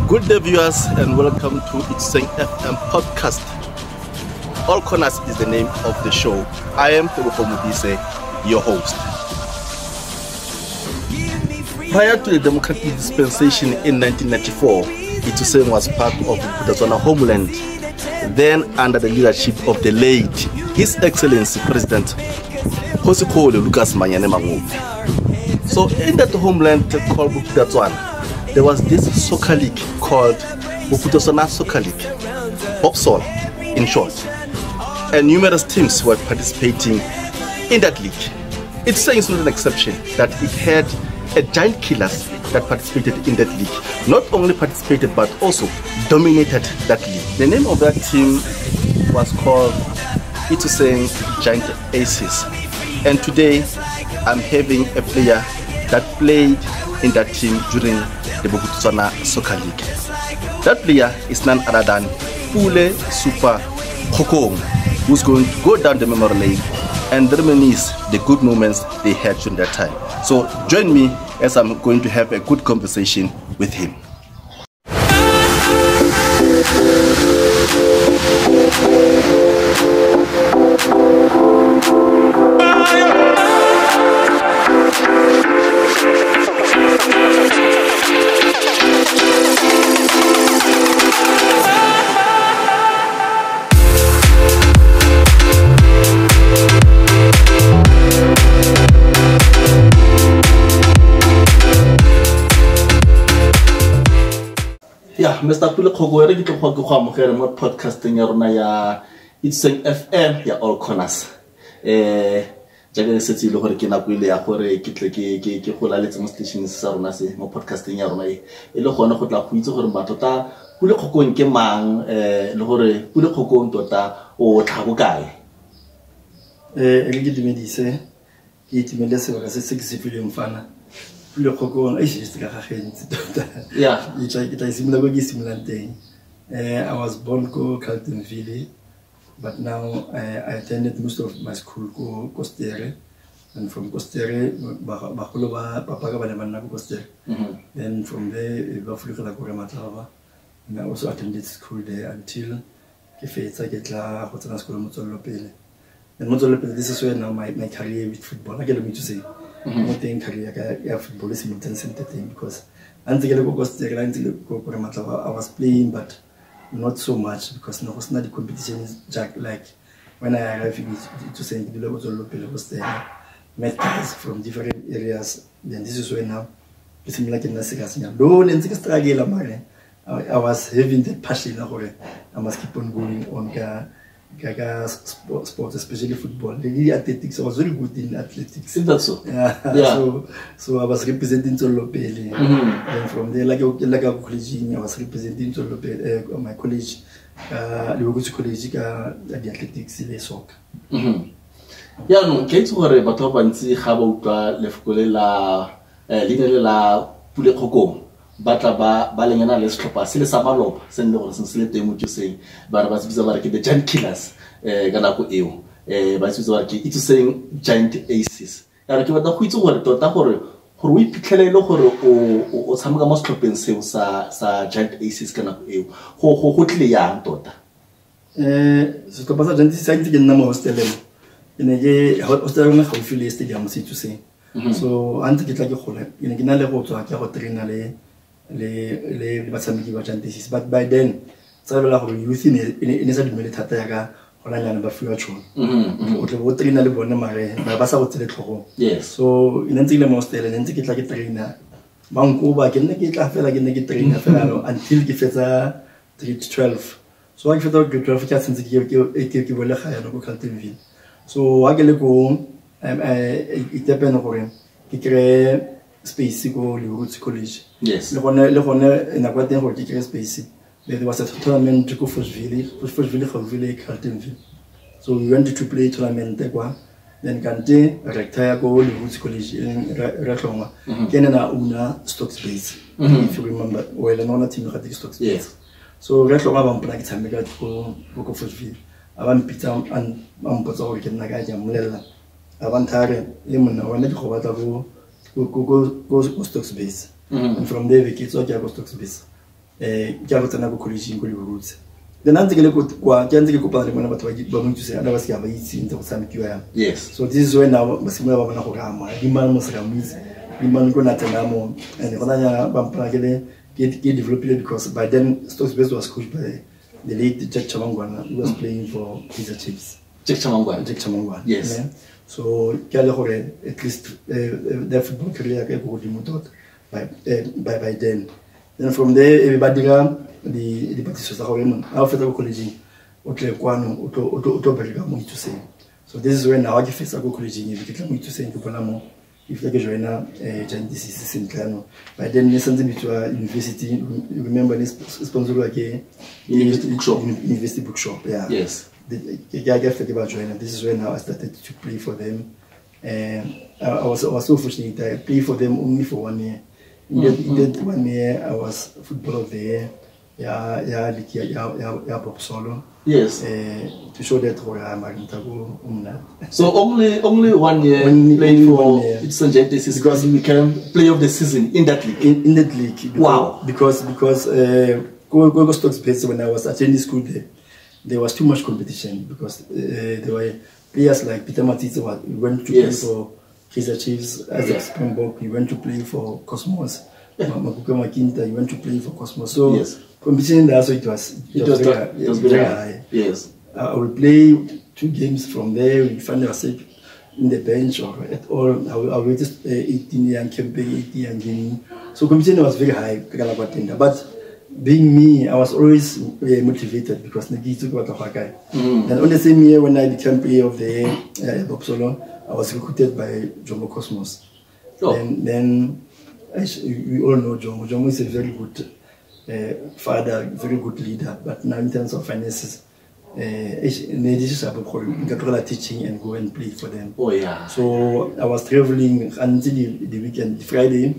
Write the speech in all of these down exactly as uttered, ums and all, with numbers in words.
Good day, viewers, and welcome to ITSOSENG-F M podcast. All Corners is the name of the show. I am Kgokong, your host. Prior to the democratic dispensation in nineteen ninety-four, ITSOSENG was part of Botswana homeland, then under the leadership of the late His Excellency President Kgokong Lucas Manyane Mangope. So in that homeland called Botswana, there was this soccer league called Botswana Soccer League, Boxall in short, and numerous teams were participating in that league. ITSOSENG is not an exception that it had a giant killers that participated in that league. Not only participated but also dominated that league. The name of that team was called ITSOSENG Giant Aces, and today I'm having a player that played in that team during the Botswana Soccer League. That player is none other than Pule Super Kgokong, who's going to go down the memory lane and reminisce the good moments they had during that time. So join me as I'm going to have a good conversation with him. Yeah, Mister Pule Kgokong, re ke tlo go go amogela mo podcasting ya rona ya ITSOSENG-F M ya All Corners. Eh jaaka se tse ile gore ke nako ile ya gore ke tle ke ke ke go laletsa mo station sa rona se mo podcasting ya rona e le gone go tla go itse gore batota Pule Kgokong ke mang, eh le gore Pule Kgokong tota o tlhago kae. Eh re ke dumedise ke itimele se ba se se ke se file mfana. Pule Kgokong I just ka gagentse tota. Yeah, It's like it's similar go similar thing. Uh, I was born go Carltonville, but now I, I attended most of my school go Kostere, and from Kostere, bagolo ba papa ka bana bana go Kostere. Then from there, ba fulukela go Rematlava, and I also attended school there until ke fetsa ke tla go tsena school mo Tswelopele. And mo Tswelopele, this is where now my my career with football. I get me to say, my thing career ya football is intense thing because. Until I was playing, but not so much because no was not the competition jack like when I arrived in ITSOSENG, the local was there, met guys from different areas. Then this is when now it's like in the second don't and struggle. I was having the passion I must keep on going on Gaga sports, especially football. The athletics, I was very good in athletics. Is that so? Yeah. Yeah. So, so I was representing Tswelopele. Mm-hmm. And from there, like like a college, I was representing Tswelopele, uh, my college, uh, the college, uh, the athletics, the soccer. Mm-hmm. Yeah, no. Ke itse gore batho ba bantsi ga ba utlwa lefokole la eh le la Pule Kgokong. Batla ba ba lenyana le setlhopha se le sa malopa se nne gore se se le teng mo ITSOSENG ba re ba se bitsa ba re ke the giant killers eh ka nako eo eh ba se bitsa ba re ke ITSOSENG Giant Aces. Ya re ke batla go itse gore tota gore gore o iphitlhelele gore o o tshameka mo setlhopheng seo sa sa Giant Aces ka nako eo go go go tle yang tota. Eh setlhopha sa Giant Aces se ke nna mo hosteleng ene ke hosteleng ga o file stadium se ITSOSENG. So ante ke tla ke gola ene ke na le go tswa ke go trainer le le le batsameki ba Giant Aces, but by then tsabela gore youth ine ine sa dumele thata ya ka gona nyana ba fiwa tshone o tle bo trainer le bone mare ba ba sa go tsele tlhogo. Yes. So ine ntse le mo hostel ine ntse ke tla ke trainer ba nko ba ke nne ke tla fela ke nne ke trainer fela no until ke fetsa grade twelve. So I fetsa grade twelve ke tsentse ke ke ke bolela ga yana go Carltonville. So wa ke le go um eh itepena gore ke kre space go Leroux College. Yes. Le gone le gone na kwa teng go ke kre space. There was a tournament to go for Village, for Village for Village Carltonville. So we went to play tournament kwa. Then kante retire go Leroux College in Ratlonga. Kena na una stock space. If you remember, well no na team ga stock space. Yes. So Ratlonga ba mpona ke tshameka go go for Village. Aban pizza and am potsa go ke nna ga ja molela. Avantare le monna wa ne go batla go go go go stock space. And from there we kids okay go stock space. eh ke a go tsena go college go le roots then ntse ke le kwa ke ntse ke kopana le bona batho ba mo ntse ana ba se ka ba itse ntse go tshamekiwa ya yes so this is when now basimo ba bona go rama di man mo se ka motse di man go na tsena mo and gona ya ba mpana ke le ke ke develop it because by then Stokes Best was coached by the late Jack Chamangwana who was mm. playing for Kaizer Chiefs. Jack Chamangwana. Jack Chamangwana. Yes. Yeah. So ke a le gore at least uh, their football career ke go di motot by uh, by by then. Then from there everybody got the the participants are going out for the college. Otle kwano oto oto oto berga mo to say. So this is when now I face go college ni ke mo to say ke bona mo if like joiner eh join this season clano. By then something between university remember this sponsor like University Bookshop. University Bookshop. Yeah. Yes. The I get about joiner. This is when now I started to play for them. And I, I was I was so fortunate I played for them only for one year. In that, mm-hmm. in that one year, I was footballer of the year. Yeah, yeah, like yeah, yeah, yeah, Bob Solo. Yes. Uh, to show that where I'm going to go. So only only one year only, played only for ITSOSENG-F M because we became player of the season in that league. In, in that league. Because, wow. Because because uh, Kgokong Stokes Best when I was attending school there, there was too much competition because uh, there were players like Peter Matitze who went to yes. play for Kaizer Chiefs as a Springbok. He went to play for Cosmos. Makuka Makinta, he went to play for Cosmos. So yes. competition there, so it was it, it was, was very, high. It was very high. Yes. Uh, I would play two games from there. We find ourselves in the bench or at all. I will, I will just uh, eighteen year campaign, eighteen year gaming. So competition was very high. But being me, I was always uh, motivated because Nagi took what of a guy. Mm. And on the same year when I became player of the year at uh, Upsala, I was recruited by Jomo Cosmos. Oh. And then we all know Jomo. Jomo is a very good uh, father, very good leader. But now in terms of finances, uh, teaching and go and play for them. Oh yeah. So I was traveling until the, the weekend, Friday.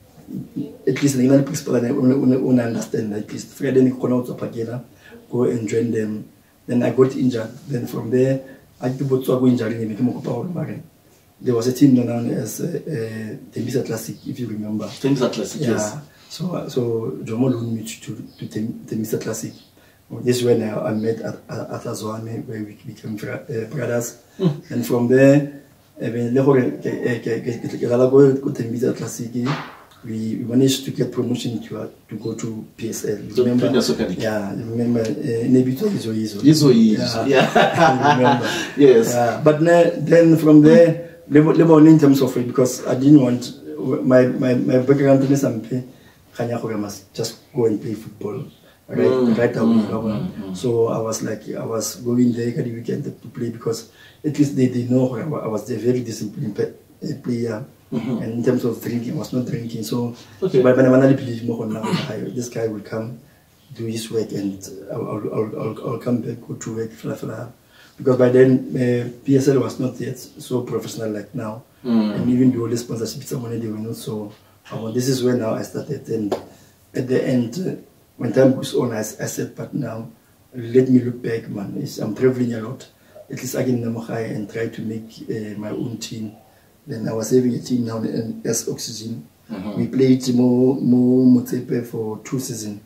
At least the principal and understand at least Friday I go out to Pagela, go and join them. Then I got injured. Then from there, I go to injury and became a power marine. There was a team known as uh, uh, Tembisa Classic, if you remember. Tembisa Classic, yeah. Yes. So so Jomo loaned me to to Tembisa Classic. This is when I, I met at at Azwane, where we became uh, brothers. Mm. And from there, even le gore ke ke ke la go to Tembisa Classic. We, we managed to get promotion to uh, to go to P S L. You remember? Yeah, you remember? Nebito Izo Izo. Izo Izo. Yeah. Remember? Yes. Yeah. But then from there, level in terms of it, because I didn't want my my my background in Sampe, I must just go and play football right mm. right away. Mm. Mm. So I was like I was going there every weekend to play because at least they they know I was a very disciplined player. Mm-hmm. And in terms of drinking, I was not drinking. So, okay. But when I believe more now, this guy will come, do his work, and I'll, I'll, I'll, I'll come back, go to work, fla, fla. Because by then, uh, P S L was not yet so professional like now. Mm. And even though the sponsorship, someone they were not so. Uh, this is where now I started. And at the end, uh, when time goes on, I, I said, but now, let me look back, man. It's, I'm traveling a lot. At least I can Namukhai and try to make uh, my own team. Then I was having a team now as Oxygen. Mm-hmm. We played Mo Mo Motsepe for two seasons.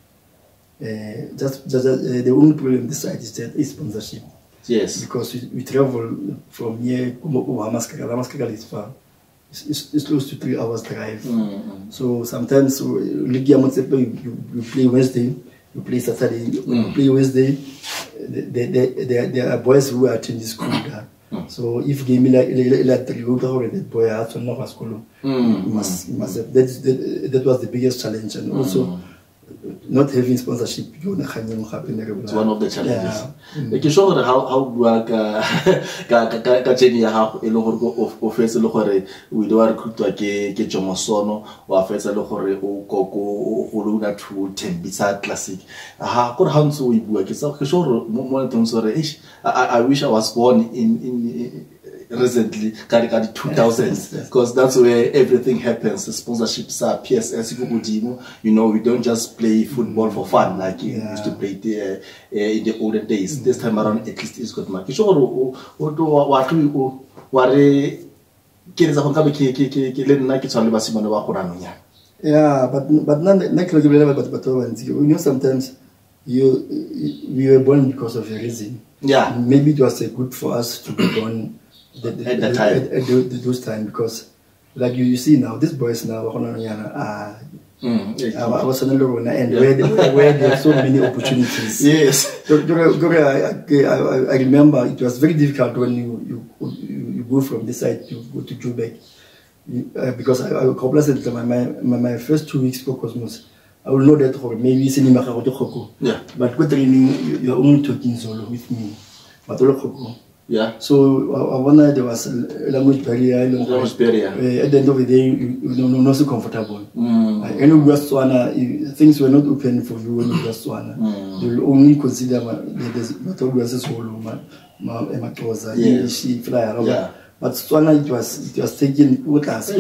Uh, just just uh, the only problem this side is that is sponsorship. Yes. Because we, we travel from here to Hamaskakala. Hamaskakala is far. It's, it's, it's close to three hours drive. Mm-hmm. So sometimes Ligia Motsepe you, you play Wednesday, you play Saturday, mm. you play Wednesday. There are boys who are attending school there. Mm. So if game like that boy has to know school, must must have, that, that that was the biggest challenge, and also mm. not having sponsorship. It's one of the challenges. Like you show how how work ka ka ka cheni ya how elo gore o face le gore we do recruit ke ke Jomosono o face le gore o koko o luna to Tembisa Classic. Ha gore ha ntse o ibua ke sa ke show mo mo ntse sore I I wish I was born in in recently the two thousands because that's where everything happens. The sponsorships are P S S, you know, we don't just play football for fun like you yeah. used to play the, uh, in the olden days. Mm-hmm. This time around at least it's got my sure what we were kids of ke ke ke ke le nna ke tshwale ba simane ba go ranonya Yeah, but but not not like but but you know sometimes you we were born because of a reason. Yeah. Maybe it was uh, good for us to be born the, the, at that time. At, at the, those time because like you, you see now these boys now ah. Mm, I was on and yeah. where, where, where there are so many opportunities. Yes. So, I, I, I remember it was very difficult when you you, you go from this side to go to Quebec. Uh, because I, I my, my, my first two weeks for Cosmos, I will know that for maybe cinema yeah. But with training, you're only talking solo with me. But yeah. So I, I wonder there was a language barrier. Language barrier. Uh, at the end of the day, you, you know, not so comfortable. Mm. Uh, and Swana, things were not open for you when you were Swana. Mm. You will only consider what was solo, my Matosa, she fly. Yeah. But Swana, it was it was taken with us.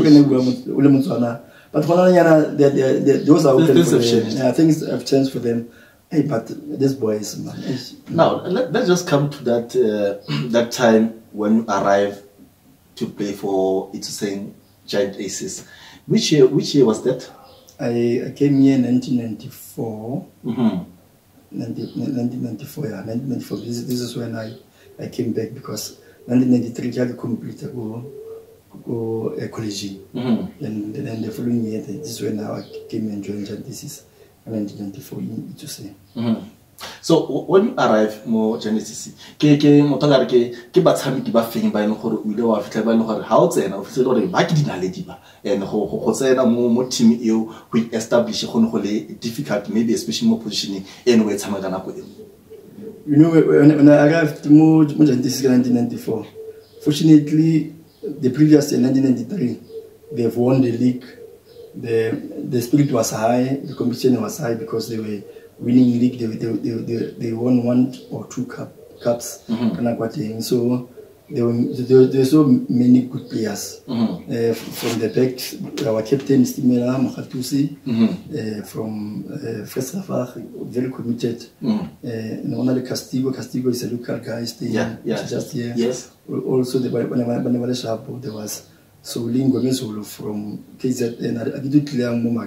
But those are open for them. Yeah, things have changed for them. Hey, but this boy is man. Now let, let's just come to that uh, that time when you arrived to play for ITSOSENG Giant Aces. Which year? Which year was that? I, I came here in nineteen ninety-four. Mm-hmm. nineteen ninety-four, yeah, nineteen ninety-four. This, this is when I, I came back because nineteen ninety-three I completed go go uh, college. Mm-hmm. And then the following year, this is when I came and joined Giant Aces. nineteen ninety-four in ITSOSENG. Mm-hmm. So when you arrive mo Genesis, ke ke motongare ke ke batshameki ba feng ba ene gore o ile wa fitla ba ene gore ha o tsena o fitse gore ba ke dinaledi ba ene go go tsena mo mo team eo go establish go ne go le difficult maybe especially mo positioning ene we tshameka na go eo. You know when, when I arrived mo mo Genesis in nineteen ninety-four, fortunately the previous year nineteen ninety-three they've won the league. The the spirit was high, the competition was high because they were winning league. They they they, they, they won one or two cup, cups. Mm-hmm. So there were there, there were so many good players. Mm-hmm. uh, from the back. Our captain Stimela Mokatusi, mm-hmm. uh, from uh, Fresrafar, very committed. Mm-hmm. uh, and one of the Castigo, Castigo is a local guy staying yeah, yeah. just here. Yes. Also the when there was. So Lingo Mesolo from K Z N, I did clear more.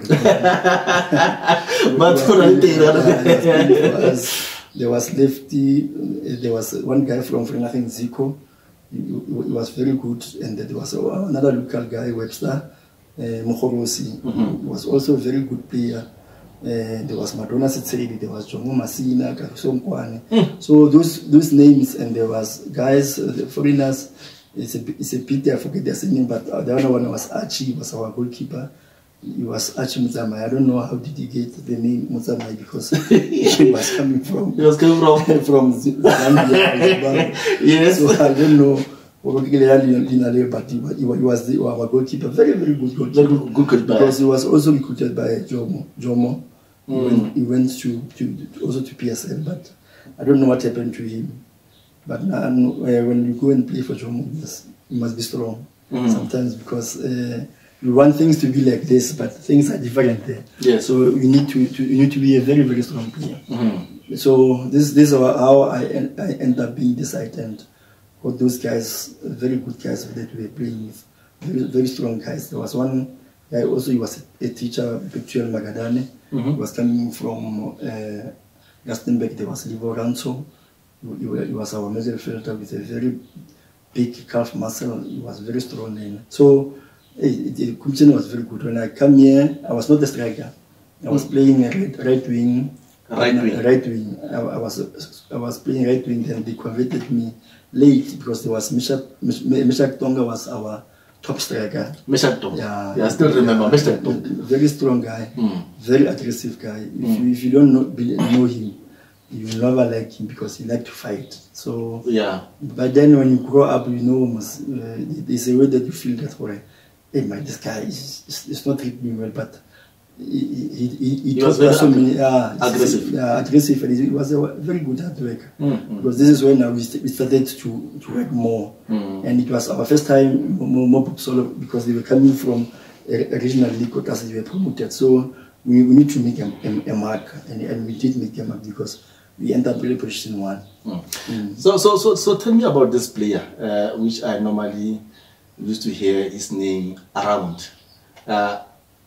But for us, there was Lefty, there was one guy from Frenaching Zico, he, he was very good, and there was another local guy, Webster, uh, Mokhorosi, mm-hmm. was also a very good player. Uh, there was Madonna Sitseri, there was Jomo Masina, Karusom Kwane. Mm. So those those names, and there was guys, uh, the foreigners. It's a, it's a pity, I forget their name, but the other one was Archie, was our goalkeeper. He was Archie Muzamai. I don't know how did he get the name Muzamai because he was coming from he was coming from from Zambia. Yes. So I don't know but he, he was the, our goalkeeper. Very, very good goalkeeper. Very good goalkeeper. Because he was also recruited by Jomo. Jomo. Mm. He, went, he went to, to also to P S L, but I don't know what happened to him. But now, uh, when you go and play for Jomo, you must be strong. Mm-hmm. Sometimes because uh, you want things to be like this, but things are different there. Yes. So you need to, to you need to be a very very strong player. Mm-hmm. So this this is how I I end up being this and all those guys, very good guys that we were playing with, very very strong guys. There was one guy also. He was a, a teacher, Pule Magadane. Mm-hmm. He was coming from uh, Gastenbeck. There was Livo Ranso. He was our midfielder with a very big calf muscle. He was very strong. In. So the competition was very good. When I come here, I was not a striker. I was mm. playing a right, right wing. Right wing. Right wing. I, I was I was playing right wing. Then they converted me late because there was Meshach Meshach Tonga was our top striker. Meshach Tonga. Yeah, yeah, I still remember Meshach Tonga. Very strong guy. Mm. Very aggressive guy. If mm. you if you don't know, know him, you will never like him because he liked to fight. So yeah. But then when you grow up, you know, uh, there's a way that you feel that way. Hey, my this guy is it's not treating me well, but he he he, he, he was very so many, uh, aggressive. Yeah, aggressive, and he was a very good hard worker. Mm-hmm. Because this is when we started to to work more, mm-hmm. and it was our first time more, more solo because they were coming from a, a regional league as they were promoted. So we, we need to make a, a, a mark, and, and we did make a mark because we ended up really position one. Mm. Mm. So, so, so, so, tell me about this player, uh, which I normally used to hear his name around. Uh,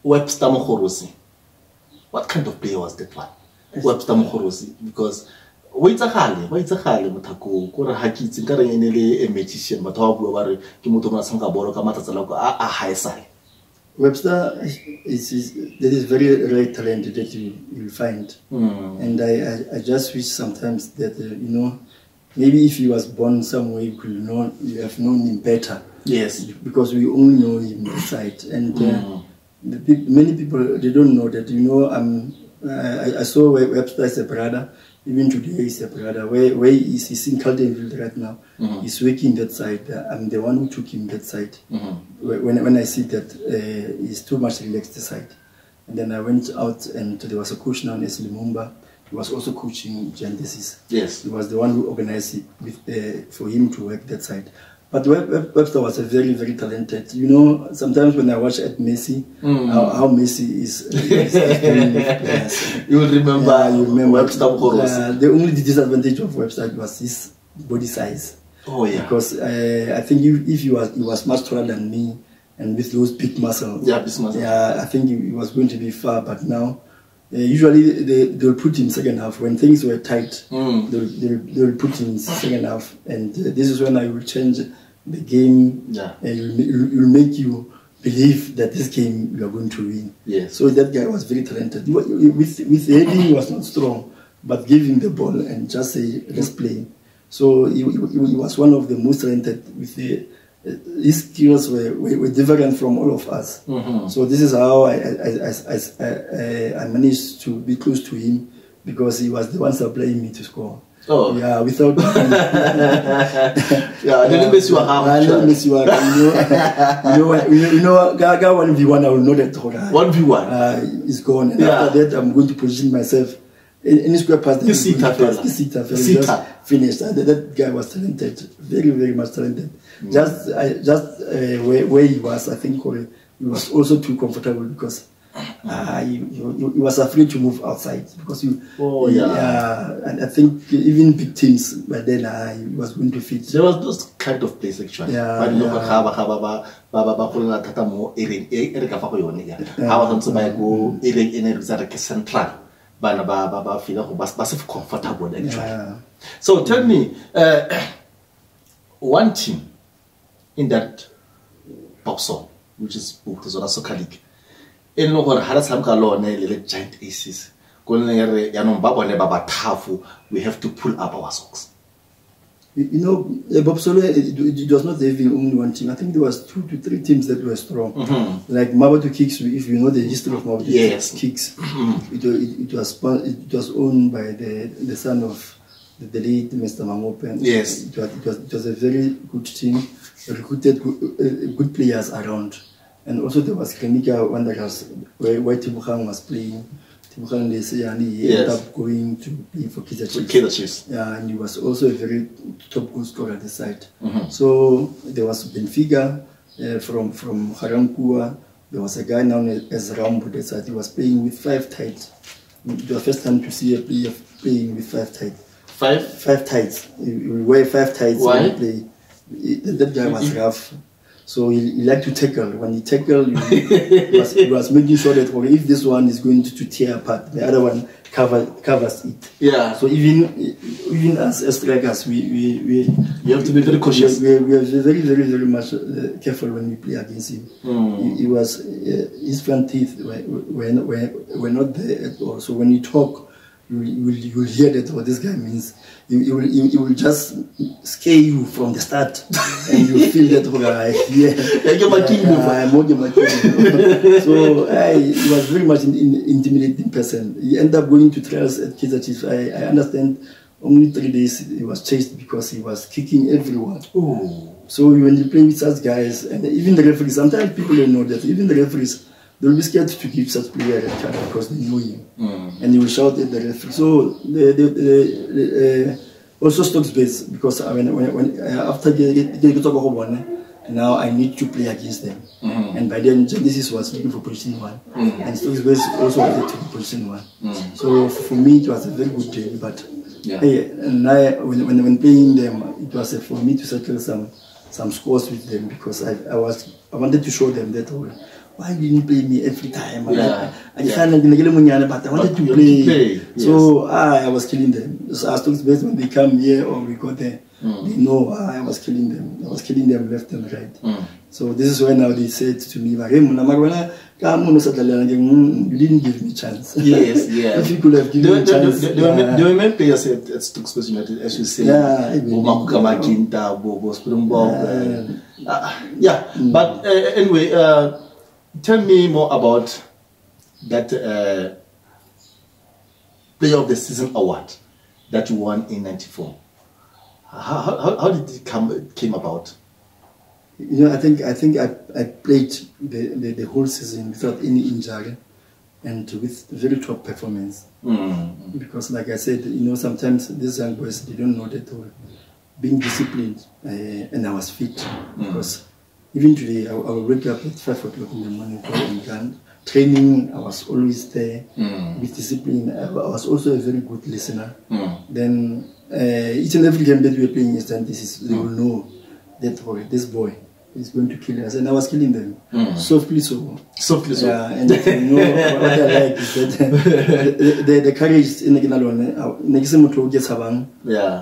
Webster Mokhorosi. What kind of player was that one? Webster Mokhorosi, because wait a hali, wait a hali, Mutako, Kura Hakits, Karanele, a magician, but how we Kimutoma Sanka Boro Kamata a high side. Webster is, is that is very rare talent that you will find, mm. and I, I I just wish sometimes that uh, you know, maybe if he was born somewhere you could know you have known him better. Yes, because we only know him inside, and uh, mm. the pe many people they don't know that. You know, um, I, I saw Webster as a brother. Even today, he's a brother. Where where he is, he's in Caldenville right now. Mm-hmm. He's working that side. Uh, I'm the one who took him that side. Mm-hmm. When when I see that uh, he's too much relaxed the side, and then I went out and there was a coach known as Lumumba. He was also coaching Gendesis. Yes, he was the one who organized it with, uh, for him to work that side. But Webster was a very, very talented. You know, sometimes when I watch at Messi, mm. how, how Messi is, is, is doing with players. You will remember, yeah, you remember Webster. Uh, the only disadvantage of Webster was his body size. Oh yeah. Because uh, I think if, if he was he was much taller than me, and with those big muscles, yeah, big muscles. Yeah, I think he was going to be far. But now, uh, usually they they'll put him second half when things were tight. Mm. They'll, they'll they'll put him second half, and uh, this is when I will change the game. Yeah, and it will make you believe that this game you are going to win. Yes. So that guy was very talented. With with heading, he was not strong, but give him the ball and just say let's play. So he, he, he was one of the most talented. With the uh, his skills were, were were different from all of us. Mm-hmm. So this is how I I, I, I I I managed to be close to him, because he was the one supplying me to score. Oh yeah, without yeah, I didn't miss you. I didn't miss you. You know, you know, you know, Gaga one v one. I will know that one v one uh, is gone. And yeah. After that, I'm going to position myself in any square pass. You see, you see, just finished. Uh, that, that guy was talented, very, very much talented. Mm. Just, I, just uh, where, where he was, I think he was also too comfortable, because Uh, he, he, he was afraid to move outside, because you, oh yeah, uh, and I think even big teams, but then uh, he was going to fit. There was those kind of plays actually. Yeah, but yeah. Haba haba ba ba ba ba kula tata mo ering ering ka fa ko yone ya. Haba tantse ba go ering ene re ke central. Bana ba ba ba feel go ba ba se comfortable actually. Yeah. So tell me, uh, one team in that boxer, which is Botswana Soccer League. In no gore hara tshamka lone le Giant Aces go le re ya no ba bone ba ba tough, we have to pull up our socks. You know, Bob Solo, it, it was not having only one team. I think there was two to three teams that were strong. Mm-hmm. Like Mabato Kicks, if you know the history of Mabato yes. Kicks, mm-hmm. it, it, it was it was owned by the the son of the, the late Mister Mangope. Yes, it was, it was it was a very good team, recruited good, uh, good players around. And also there was Klinika Wanderers, where, where Kgokong was playing. Kgokong, they say, and he yes. ended up going to play for Kaizer Chiefs. Kaizer Chiefs. Yeah, and he was also a very top goal scorer at the side. Mm-hmm. So there was Benfica uh, from from Harankua. There was a guy known as Rambo that side. He was playing with five tights. It was the first time to see a player playing with five tights. Five? Five tights. He wear five tights Why? when he play. That guy was rough. So he, he liked to tackle. When he tackled, he, he, was, he was making sure that okay, if this one is going to, to tear apart, the other one cover, covers it. Yeah. So even even as, as strikers, we, we, we you have to be very cautious. We, we, we are very very very much uh, careful when we play against him. Mm. He, he was uh, his front teeth were, were, were, were not there at all. So when you talk, you will you will hear that what this guy means. You, you, will, you, you will just scare you from the start, and you feel that okay, yeah, yeah, so I, he was very much an in, intimidating person. He ended up going to trials at Kaizer Chiefs. I, I understand only three days he was chased because he was kicking everyone. Ooh. So when you play with such guys, and even the referees, sometimes people don't know that even the referees, they will be scared to give such player a red card because they know him. Mm. And he will shout at the referee. So the, the, the, the, uh, also stocks base, because I mean, when, when, uh, after they get to one, now I need to play against them. Mm. And by then, Genesis was looking for position one. Mm. And stocks base also wanted to be position one. Mm. So for me, it was a very good day. But yeah. Hey, and I, when, when, when playing them, it was uh, for me to settle some some scores with them, because I, I was I wanted to show them that why didn't you play me every time? Yeah. I, I, yeah. I but I wanted to play. play. Yes. So ah, I was killing them. So as talks best when they come here or we go there, mm. they know ah, I was killing them. I was killing them left and right. Mm. So this is when now they said to me, you didn't give me a chance. Yes, yeah. If you could have given me a chance. There were many players at Stokes United, as you say. Yeah, uh, yeah. Mm. But uh, anyway, uh, tell me more about that uh, Player of the Season award that you won in ninety-four. How, how, how did it come came about? You know, I think I think I, I played the, the, the whole season without any injury and with very top performance. Mm. Because like I said, you know, sometimes these young boys, they don't know that whole being disciplined uh, and I was fit. Mm. Because even today, I, I will wake up at five o'clock in the morning for Ghana. Training, I was always there mm. with discipline. I, I was also a very good listener. Mm. Then uh, each and every game that we were playing in this is, they will know that boy, this boy is going to kill us. And I was killing them. Mm. Softly so. Softly so. Yeah, and you know what I like is that the, the, the courage in the Ginalone,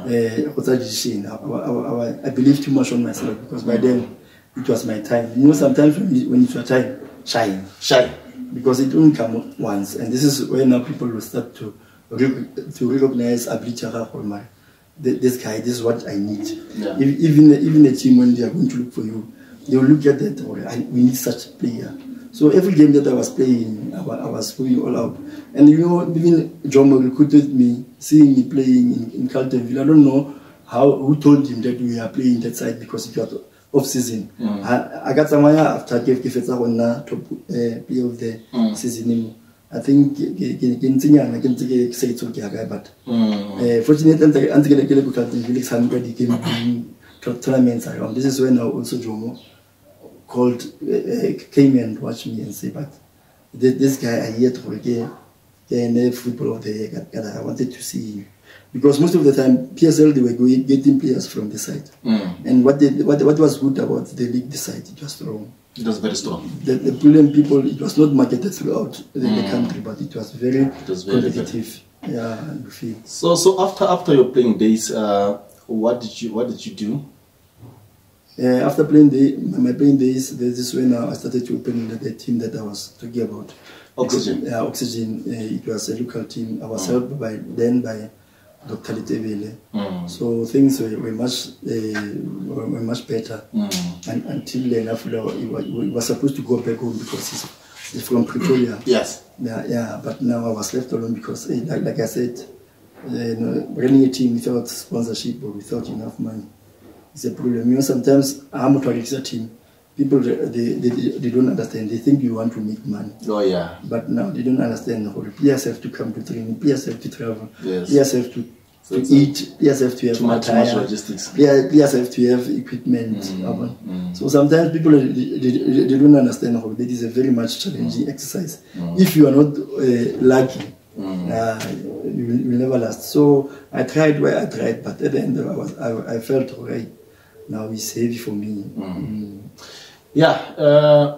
yeah. I believe too much on myself because by then it was my time. You know, sometimes when, you, when it's your time, shine. Shine. Because it won't come once. And this is where now people will start to, to recognize ability of my this guy, this is what I need. Yeah. If, even even a team, when they are going to look for you, they will look at that, or I, we need such a player. So every game that I was playing, I, I was going all out. And you know, even Jomo recruited me, seeing me playing in, in Carltonville. I don't know how who told him that we are playing that side because it was off season. Mm. I, I got someone after Kev Kefetsa on top uh, play of the mm. season. I think Gintian, I can take say it's okay, but fortunately, until the Felix Hundred came tournaments around. This is when also Jomo called, uh, came and watched me and say, but this guy I yet for the football of the year, I wanted to see him. Because most of the time, P S L, they were going, getting players from the side. Mm. And what, they, what what was good about the league, the side, it was strong. It was very strong. The, the Pule people, it was not marketed throughout the, mm. the country, but it was very it was very competitive. Very. Yeah, you feel. So, so after after your playing days, uh, what did you what did you do? Uh, after playing day, my playing days, this is when I started to open the, the team that I was talking about. Oxygen. Because, uh, Oxygen. Uh, it was a local team. I was mm. helped by then by Doctor Litevele. Mm. So things were, were much uh, were, were much better. Mm. And until then, after he was, he was supposed to go back home because he's, he's from Pretoria. Yes. Yeah, yeah. But now I was left alone because, uh, like, like I said, uh, you know, running a team without sponsorship or without enough money is a problem. You know, sometimes I'm a team. People they, they, they don't understand. They think you want to make money. Oh yeah. But now they don't understand the whole. Players have to come to training. Players have to travel. Yes. Players have to, so to eat. Players have to have too much, too much logistics. Players, players have to have equipment. Mm, mm. So sometimes people they, they, they don't understand the whole. It is a very much challenging mm. exercise. Mm. If you are not uh, lucky, mm. uh, you, will, you will never last. So I tried where I tried, but at the end I was I, I felt alright. Now it's heavy for me. Mm. Mm. Yeah, uh,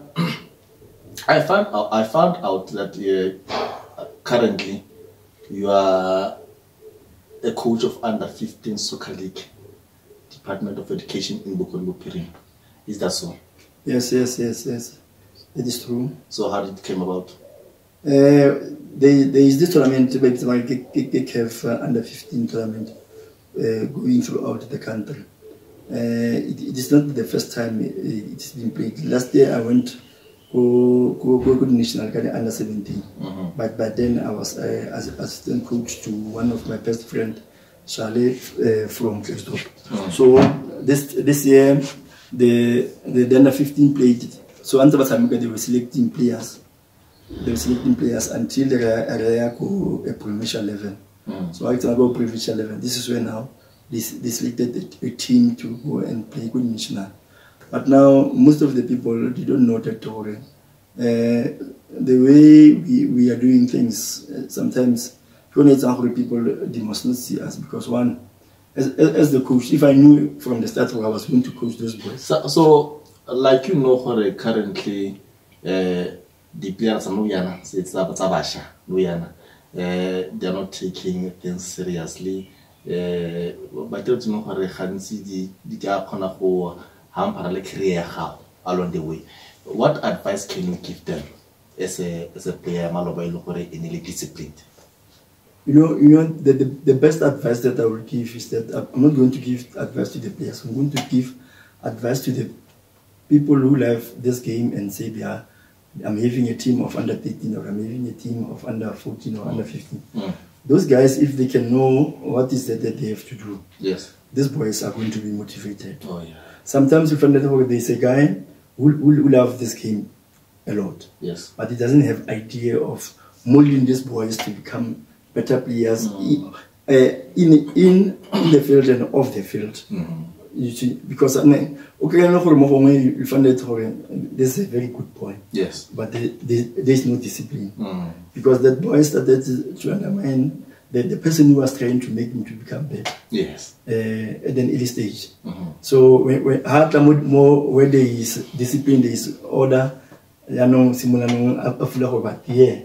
I found out, I found out that uh, currently you are a coach of under fifteen soccer league, Department of Education in Bukongo. Is that so? Yes, yes, yes, yes. It is true. So how did it come about? Uh, there, there is this tournament, it's like G K F uh, under fifteen tournament uh, going throughout the country. Uh, it, it is not the first time it, it's been played. Last year I went to go national under seventeen, mm-hmm. but by then I was uh, as assistant coach to one of my best friend, Charlie uh, from Christop. Mm-hmm. So this this year the the under fifteen played. So until they were selecting players, they were selecting players until they go a provincial level. Mm-hmm. So I go provincial level. This is where now. This, this selected a team to go and play good national. But now most of the people they don't know that story. Uh, the way we, we are doing things, uh, sometimes people they must not see us because one, as, as the coach, if I knew from the start where I was going to coach those boys. So, so like you know, currently uh, the players are no yana, it's Tabasha, Luyana. Uh, they are not taking things seriously. Uh, but you know, how Hansi the the Japana who hamper like career how along the way. What advice can you give them as a as a player, Maloba Lokore, in a discipline? You know, you know the, the the best advice that I will give is that I'm not going to give advice to the players. I'm going to give advice to the people who love this game and say they are. I'm having a team of under thirteen or I'm having a team of under fourteen or mm. under fifteen. Mm. Those guys, if they can know what is it that they have to do, yes, these boys are going to be motivated. Oh yeah. Sometimes you find that there's a guy who, who, who loves this game a lot, yes, but he doesn't have idea of molding these boys to become better players mm. in, uh, in in in the field and off the field. Mm. You see, because I mean, okay, you find that this is a very good point. Yes, but there is no discipline mm. because that boy started to undermine the, the person who was trying to make him to become better. Yes, uh, at an early stage. Mm-hmm. So when when hard more where there is discipline, there is order. You know, similar no but yeah,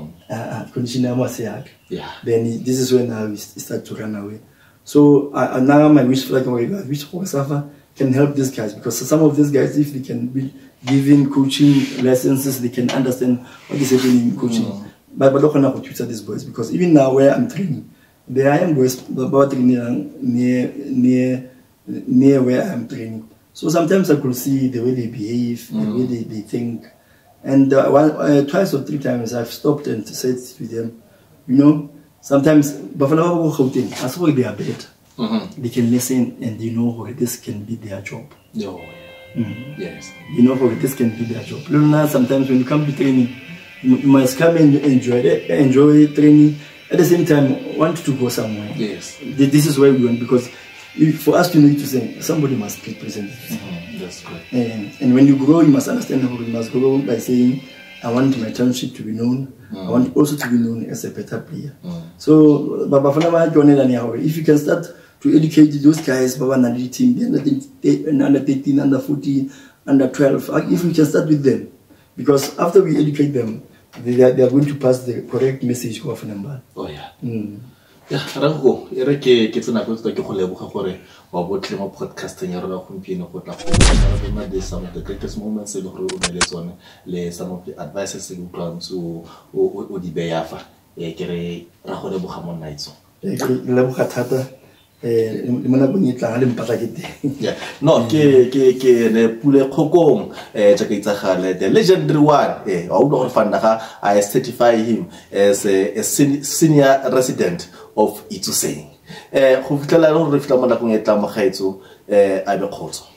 mm. yeah. Then this is when I start to run away. So uh, now my wish like I wish Safa can help these guys, because some of these guys, if they can be given coaching lessons, they can understand what is happening in coaching. Mm. But I don't know how to tutor these boys, because even now where I'm training, there I am boys about training near near near where I'm training. So sometimes I could see the way they behave, mm. the way they, they think, and uh, one, uh, twice or three times I've stopped and said to them, you know. Sometimes, but for now, as well they are better. Mm-hmm. They can listen and they know how this can be their job. Oh, yeah. Mm-hmm. Yes. You know how this can be their job. Sometimes when you come to training, you must come and enjoy it, enjoy training. At the same time, want to go somewhere. Yes. This is where we want, because if, for us to know to say, somebody must be present. Mm-hmm. That's correct. And, and when you grow, you must understand how you must grow by saying, I want my township to be known. Mm. I want also to be known as a better player. Mm. So, if you can start to educate those guys, Baba Nadi team, the under thirteen, under fourteen, under twelve, if we can start with them, because after we educate them, they are, they are going to pass the correct message to our number. Oh yeah. Mm. Yeah, Rango, ere ke ke tsena go tsa ke go leboga gore wa botle mo podcasting ya rona gompieno go tla go bona the some of the greatest moments le gore o nele tsone le some of the advices le utlwang so o o di beyafa e ke re ra go leboga mo nights e ke leboga thata eh le mona go nyetla le mpatla ke teng. Yeah, no ke ke ke ne Pule Kgokong eh tsa ke tsagale the legendary one eh wa utlwa gore fanda ga I certify him as a, a senior resident of ITSOSENG. Eh go fitlela re re fitla mo nakong e tla mo gaetso eh a be khotso.